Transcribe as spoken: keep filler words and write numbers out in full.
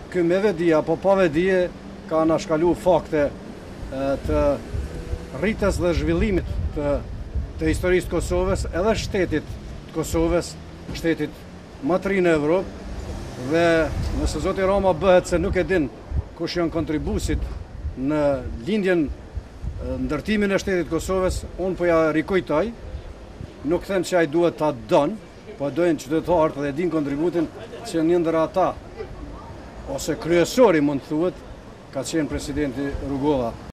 ky me vedi apo pa vedi ka na shkalu fakte të rritjes dhe zhvillimit të, të historisë të Kosovës, edhe shtetit të Kosovës, shtetit më të ri në Evropë, dhe nëse zoti Rama bëhet se nuk e din kush janë kontribusit në lindjen, ndërtimin e shtetit të Kosovës, unë po ja rikujtoj, nuk them që ai duhet ta don, po dojnë qytetarët dhe din kontributin që një ndër ata, ose kryesori mund të thuhet, ka qenë presidenti Rugova.